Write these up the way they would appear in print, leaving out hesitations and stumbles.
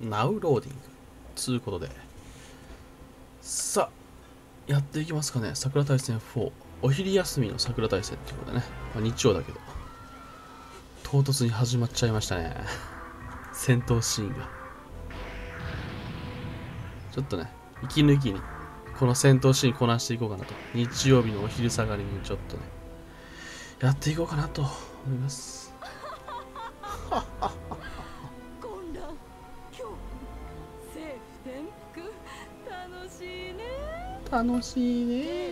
ナウローディングつうことで、さあやっていきますかね。桜大戦4、お昼休みの桜大戦っていうことでね、日曜だけど唐突に始まっちゃいましたね。戦闘シーンがちょっとね、息抜きにこの戦闘シーンこなしていこうかなと、日曜日のお昼下がりにちょっとねやっていこうかなと思います。楽しいね。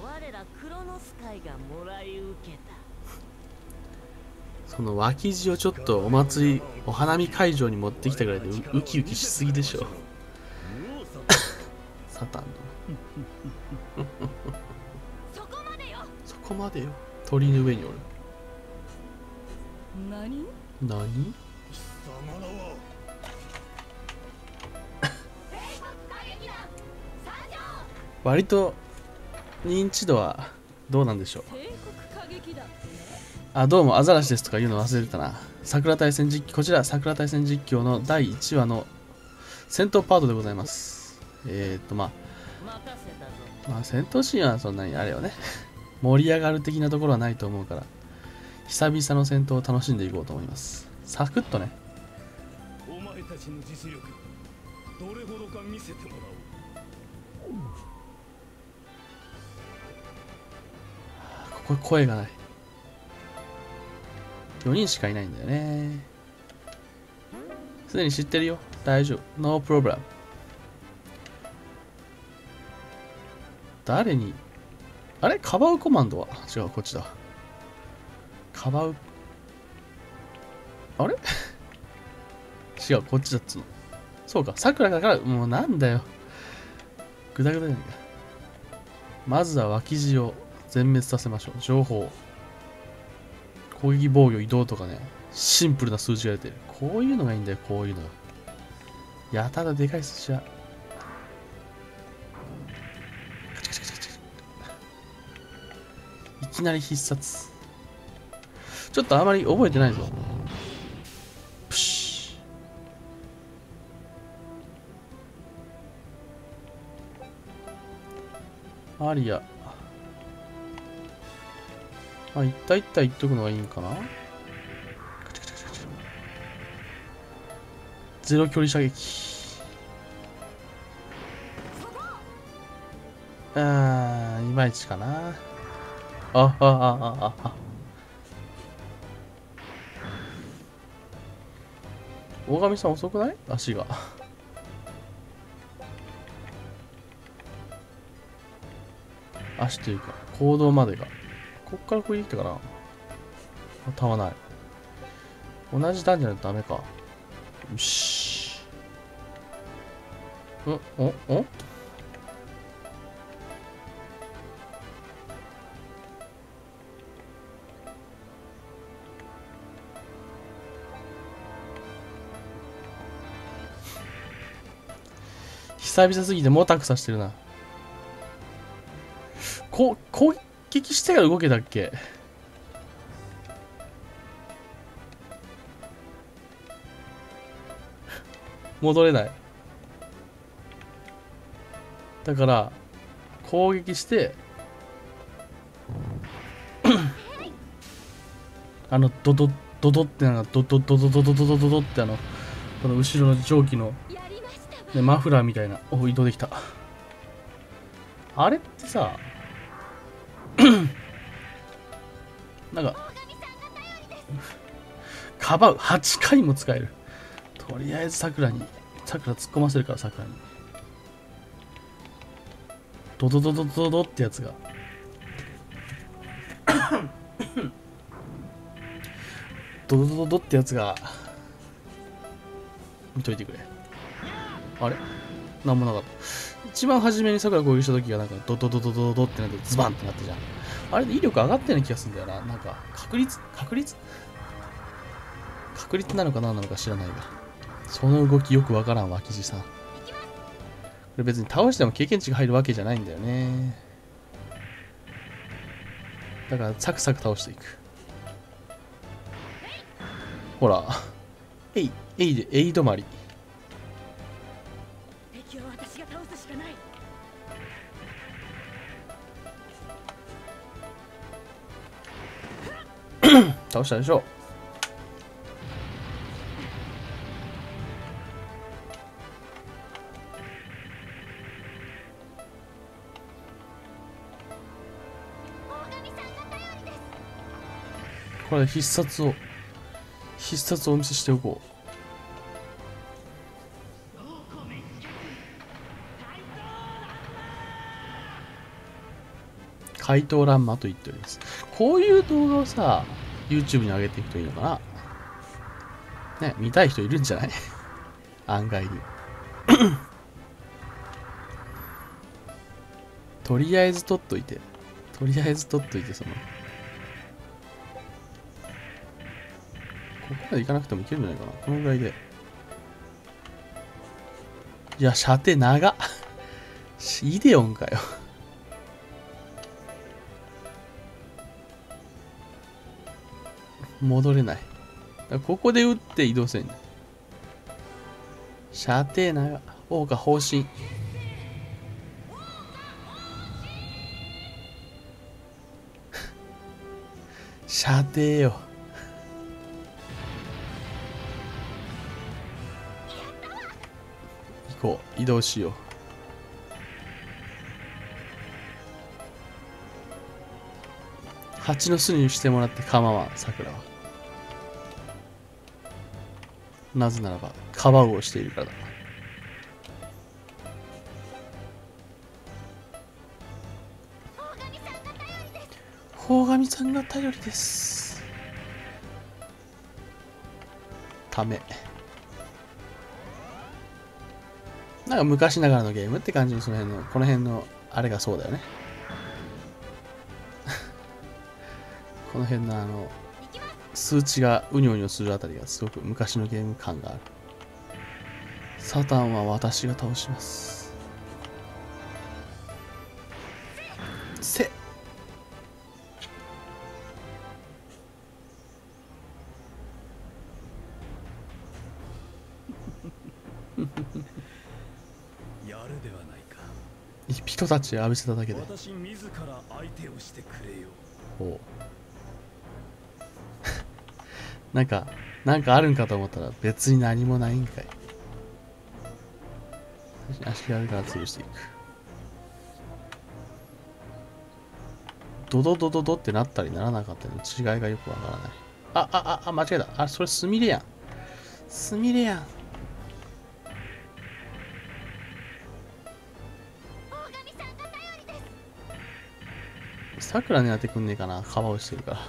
その脇地をちょっとお祭りお花見会場に持ってきたぐらいでウキウキしすぎでしょ。サタンのそこまでよ。鳥の上におる。何割と認知度はどうなんでしょう。あ、どうもアザラシですとか言うの忘れてたな。桜大戦実況、こちら桜大戦実況の第1話の戦闘パートでございます。まあ戦闘シーンはそんなにあれよね。盛り上がる的なところはないと思うから、久々の戦闘を楽しんでいこうと思います。サクッとね。お前たちの実力どれほどか見せてもらおう。ここ声がない。4人しかいないんだよね。すでに知ってるよ。大丈夫。ノープロブラム。誰に、あれカバウコマンドは違う、こっちだ。カバウ、あれ違う、こっちだっつうの。そうか、さくらだから、もうなんだよ。グダグダじゃないか。まずは脇地を全滅させましょう。情報。攻撃、防御、移動とかね、シンプルな数字が出てる。こういうのがいいんだよ、こういうのが。やたらでかい数字は。いきなり必殺。ちょっとあまり覚えてないぞ。プシュ。アリア。あ、いったいったいっとくのがいいんかな。ゼロ距離射撃。いまいちかな。大神さん遅くない？足が。足というか、行動までが。こっからこれできたかな。たまない。同じ段じゃないとダメか。よし。久々すぎてもたくさしてるな。攻撃してから動けたっけ？戻れない。だから攻撃してドドドドってなんかドドドドドドドドドドってこの後ろの蒸気の、ね、マフラーみたいな。お、移動できた。あれってさなんかかばう8回も使える。とりあえずさくら突っ込ませるから。さくらにドドドドドドってやつがドドドドドってやつが見といてくれ。あれなんもなかった。一番初めにさくら攻撃した時がなんかドドドドドドってなってズバンってなったじゃん。あれで威力上がったような気がするんだよな。なんか確率なのか何なのか知らないが、その動きよくわからん。脇地さん、これ別に倒しても経験値が入るわけじゃないんだよね。だからサクサク倒していく。ほら、エイ止まり。 倒したでしょ。これ必殺をお見せしておこう。怪盗乱魔と言っております。こういう動画をさ、YouTube に上げていくといいのかな。ね、見たい人いるんじゃない？案外に。とりあえず撮っといて、その、ここまで行かなくてもいけるんじゃないかな。このぐらいで。いや、射程長っ。イデオンかよ。戻れない。ここで撃って移動せんね。射程長っ。王が方針。射程よ。行こう。移動しよう。蜂の巣にしてもらって構わん、桜は。なぜならば、カバウをしているからだ。大神さんが頼りです。ため。なんか昔ながらのゲームって感じの、この辺の、あれがそうだよね。この辺の数値がうにょうにょするあたりがすごく昔のゲーム感がある。サタンは私が倒します。せやるではないか。 人たち浴びせただけで。 私自ら相手をしてくれよ。 おう。なんかあるんかと思ったら別に何もないんかい。足があるから潰していく。ドドドドドってなったりならなかったりの違いがよくわからない。間違えた。それスミレやん。スミレやん。さくら狙ってくんねえかな。カバーをしてるから。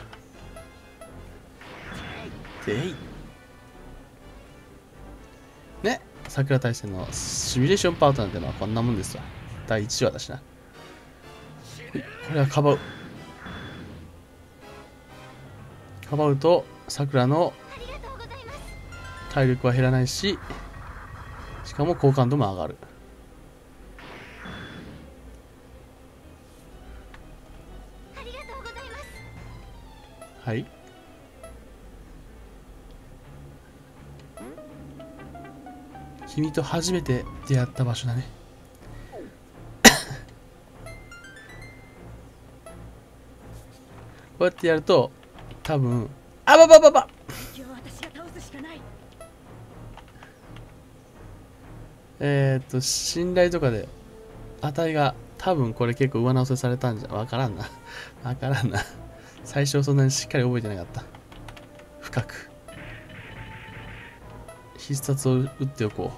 ね、桜大戦のシミュレーションパートなんてのはこんなもんですわ。第1話だしな。これはカバウと桜の体力は減らないし、しかも好感度も上がる。はい。君と初めて出会った場所だね。こうやってやると多分信頼とかで値が多分これ結構上乗せされたんじゃわからんな。最初そんなにしっかり覚えてなかった。深く必殺を打っておこ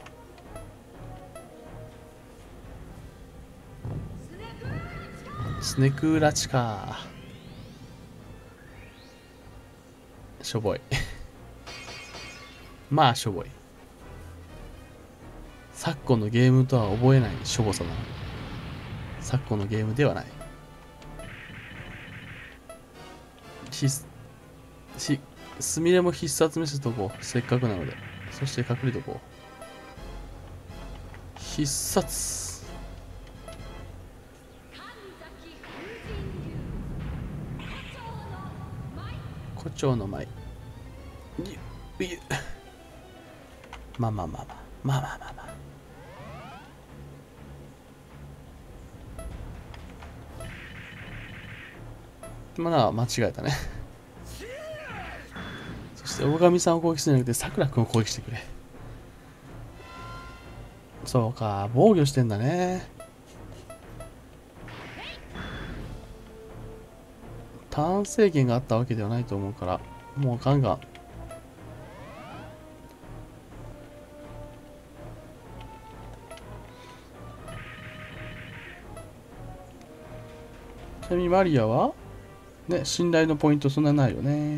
う。スネクーラチか。しょぼい。まあしょぼい。昨今のゲームとは覚えないしょぼさだな。昨今のゲームではない。すみれも必殺見せとこう。せっかくなので。そして隠れとこう。必殺。胡蝶の舞。まあ。まだ間違えたね。 そして大神さんを攻撃するんじゃなくてさくらくんを攻撃してくれ。そうか、防御してんだね。ターン制限があったわけではないと思うから、もうガンガン。ちなみにマリアはね、信頼のポイントそんなないよね。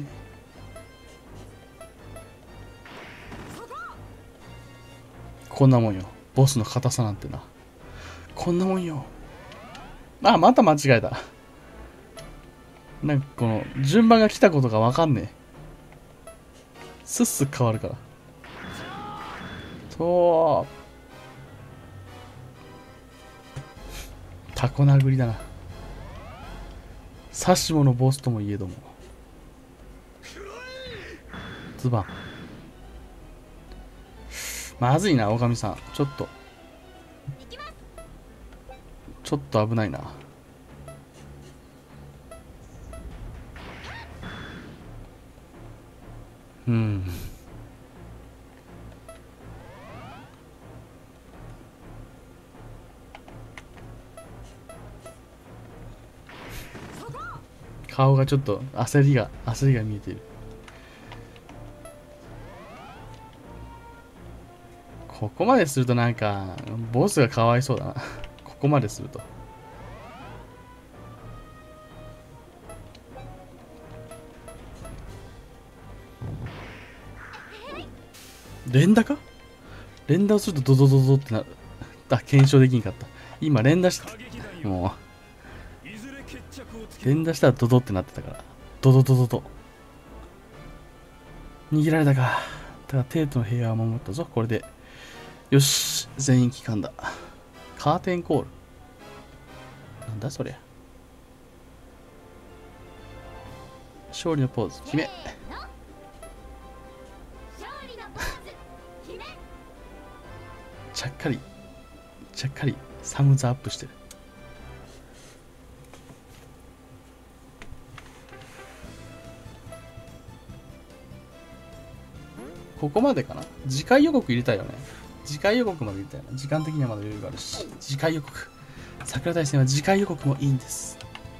こんなもんよ。ボスの硬さなんてな。こんなもんよ。あ、また間違えた。なんかこの、順番が来たことがわかんねえ。スッスッ変わるから。タコ殴りだな。サシモのボスともいえども。ズバン。まずいな、大神さん。ちょっと危ないな。うん。顔がちょっと焦りが見えている。ここまでするとなんかボスがかわいそうだな。ここまですると。連打か？連打をするとドドドドってなる。あ、検証できんかった。今連打した。もう連打したらドドってなってたから。ドドドドド。逃げられたか。だから帝都の平和を守ったぞ。これでよし、全員帰還だ。カーテンコール。なんだそりゃ。勝利のポーズ決め。ちゃっかりサムズアップしてる。ここまでかな。次回予告入れたいよね。次回予告まで入れたいな。時間的にはまだ余裕があるし。次回予告。桜大戦は次回予告もいいんです。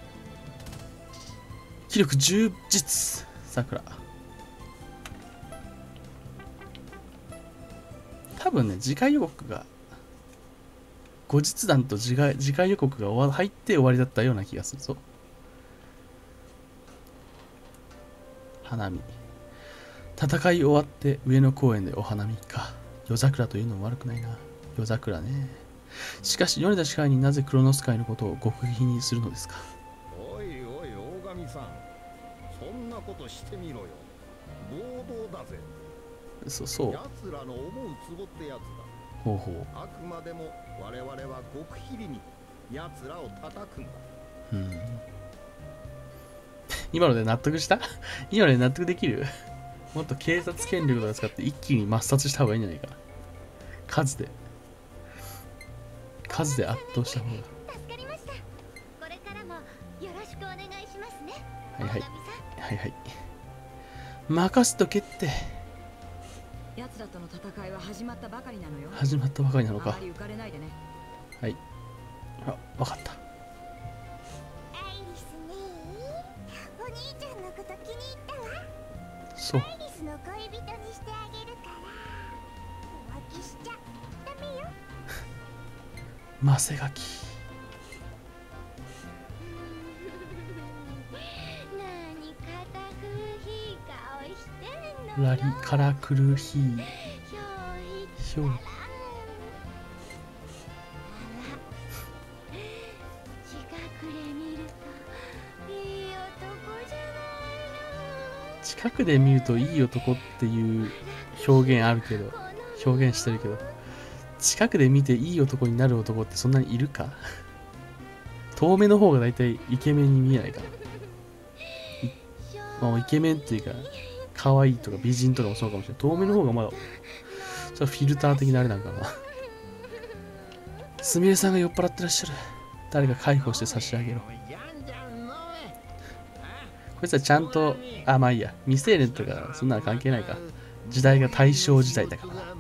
気力充実。桜。多分ね、次回予告が後日談と次回予告が入って終わりだったような気がするぞ。花見。戦い終わって上野公園でお花見か。夜桜というのも悪くないな。夜桜ね。しかし米田支配人なぜクロノス界のことを極秘にするのですか。 おいおい大神さん、そんなことしてみろよ。暴動だぜ。 そう。 奴らの思うツボってやつだ。 ほうほう。 あくまでも我々は極秘裏に奴らを叩くんだ。 今ので納得した？今ので納得できる？もっと警察権力とか使って一気に抹殺した方がいいんじゃないかな。数で圧倒した方が。 助かりました。これからもよろしくお願いしますね。 はい。任せとけって。 奴らとの戦いは始まったばかりなのよ。 始まったばかりなのか。 あまり浮かれないでね。 はい。あ、わかった。 アイリスね。お兄ちゃんのこと気に入ったわ。 そう。 アイリスの恋人にしてあげるから浮気しちゃダメよ。 マセガキ。 何かたくいい顔してんのよ。 ラリカラクルヒー。ひょう。近くで見るといい男っていう表現あるけど、表現してるけど、近くで見ていい男になる男ってそんなにいるか？遠目の方がだいたいイケメンに見えないかな。まあ、イケメンっていうか可愛いとか美人とかもそうかもしれない。遠目の方がまだそれフィルター的なあれなんかな。すみれさんが酔っ払ってらっしゃる。誰か介抱して差し上げろ。 こいつはちゃんと、あ、まあいいや。未成年とか、そんなの関係ないか。時代が大正時代だからな。はい。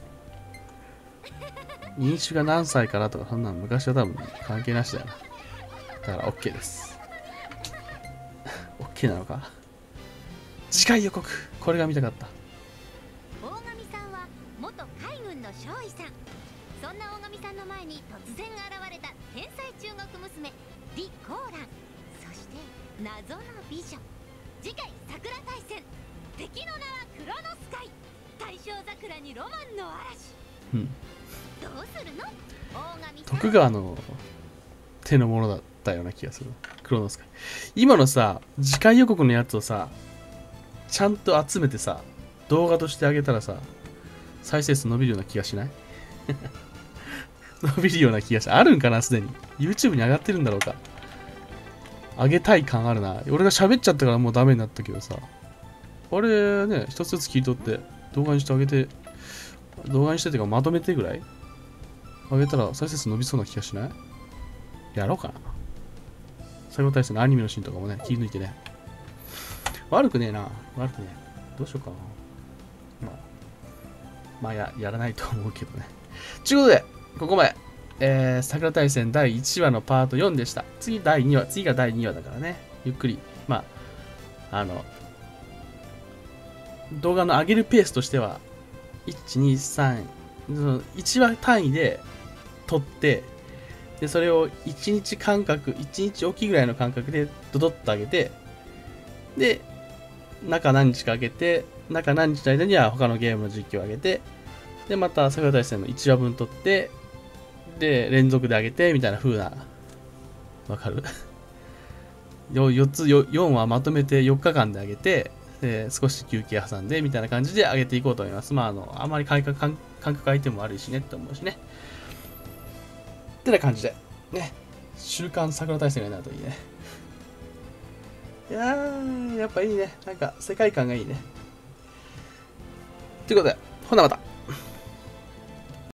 飲酒が何歳からとか、そんなの昔は多分関係なしだよな。だから OK です。OK なのか。次回予告。これが見たかった。 大神さんは元海軍の少尉さん。そんな大神さんの前に突然現れた天才中国娘李コーラン、そして謎の美女。次回桜大戦、敵の名はクロノスカイ、大正桜にロマンの嵐。 うん。 どうするの大神さん。 徳川の手のものだったような気がする。クロノスカイ。今のさ、次回予告のやつをさ、ちゃんと集めてさ、動画としてあげたらさ、再生数伸びるような気がしない？伸びるような気がしない。あるんかな、すでに。YouTube に上がってるんだろうか。上げたい感あるな。俺が喋っちゃったからもうダメになったけどさ。あれね、一つずつ切り取って動画にしてあげて、動画にしてっていうかまとめてぐらい上げたら再生数伸びそうな気がしない？やろうかな。最後対戦のアニメのシーンとかもね、切り抜いてね。悪くねえな。悪くねえ。どうしようかな。まあやらないと思うけどね。ということで、ここまで、桜大戦第1話のパート4でした。次が第2話だからね。ゆっくり。まあ、動画の上げるペースとしては、1、2、3、1話単位で撮って、で、それを1日間隔、1日おきぐらいの間隔でドドッと上げて、で、中何日か上げて、中何日の間には他のゲームの実況を上げて、で、また桜大戦の1話分撮って、で、連続で上げて、みたいな風な、わかる4話まとめて4日間で上げて、で、少し休憩挟んで、みたいな感じで上げていこうと思います。まあ、あまり間隔空いても悪いしねって思うしね。ってな感じで、ね、週刊桜大戦がなるといいね。いやー、やっぱいいね。なんか、世界観がいいね。ということで、ほなまた。